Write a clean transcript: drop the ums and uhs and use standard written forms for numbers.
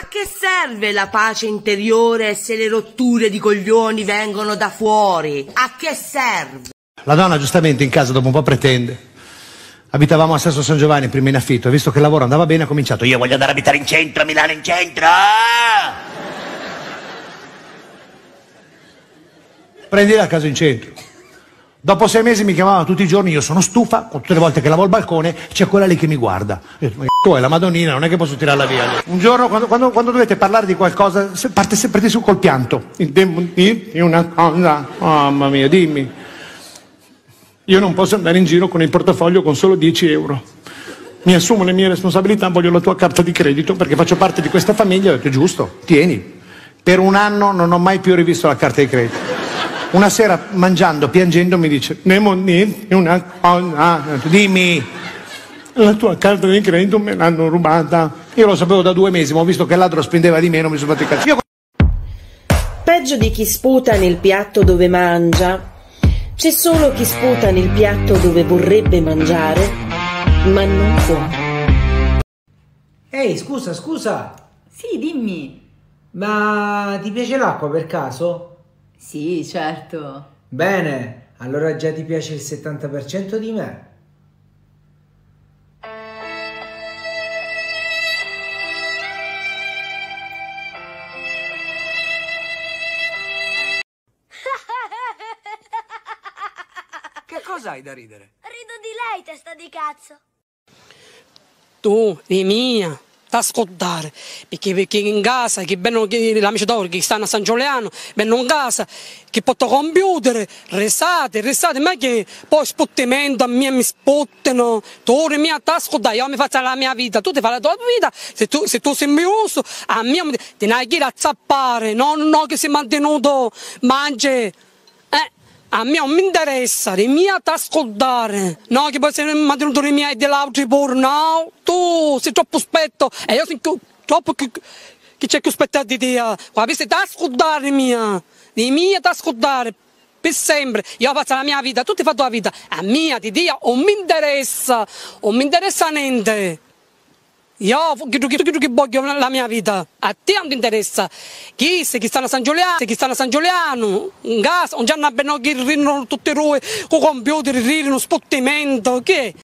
che serve la pace interiore se le rotture di coglioni vengono da fuori? A che serve? La donna giustamente in casa dopo un po' pretende. Abitavamo a Sesto San Giovanni prima in affitto, visto che il lavoro andava bene ha cominciato: io voglio andare a abitare in centro, a Milano in centro. Prendi la casa in centro. Dopo 6 mesi mi chiamava tutti i giorni, io sono stufa, tutte le volte che lavo il balcone c'è quella lì che mi guarda. Io dico, ma tu è la Madonnina, non è che posso tirarla via. Un giorno quando dovete parlare di qualcosa parte sempre su col pianto. Devo dirti una cosa, oh, mamma mia, dimmi. Io non posso andare in giro con il portafoglio con solo 10 euro. Mi assumo le mie responsabilità, voglio la tua carta di credito perché faccio parte di questa famiglia. Ho detto, giusto, tieni. Per un anno non ho mai più rivisto la carta di credito. Una sera mangiando, piangendo, mi dice, devo dirti una cosa, dimmi. La tua carta di credito me l'hanno rubata. Io lo sapevo da 2 mesi, ma ho visto che il ladro spendeva di meno, mi sono fatto il cazzo. Peggio di chi sputa nel piatto dove mangia, c'è solo chi sputa nel piatto dove vorrebbe mangiare, ma non può. Ehi, scusa. Sì, dimmi. Ma ti piace l'acqua per caso? Sì, certo. Bene, allora già ti piace il 70% di me. Che cosa hai da ridere? Rido di lei, testa di cazzo. Tu, di mia, da scordare, perché in casa, che vengono l'amici d'oro che stanno a San Giuliano, vengono in casa, che portano computer, restate, ma che poi spottimento a me mi spottano, tu mia da scordare, io mi faccio la mia vita, tu ti fai la tua vita, se tu sei mioso, a me ti ne hai che da zappare, no che sei mantenuto, mangi. A me non mi interessa, le mie da ascoltare, no che poi sei mantenuto le mie dell'altro pure, no, tu sei troppo aspetto e io sono troppo che c'è che aspettare di te, guarda, sei da ascoltare le mie da ascoltare, per sempre, io faccio la mia vita, tu ti fai la tua vita, a mia di Dio non mi interessa niente. Io che voglio la mia vita, a te non ti interessa. Chi stanno a San Giuliano, in casa, non c'hanno appena che ridono tutte le rue, con computer, ridono spottimento, che?